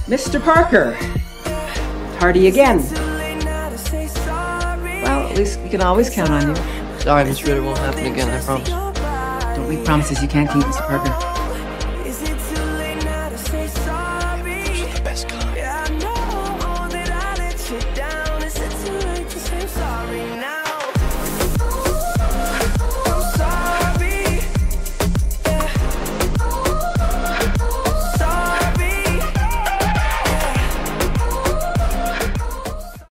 Mr. Parker, tardy again. Well, at least we can always count on you. Sorry, Miss Ritter, won't happen again, I promise. Don't make promises you can't keep, Mr. Parker.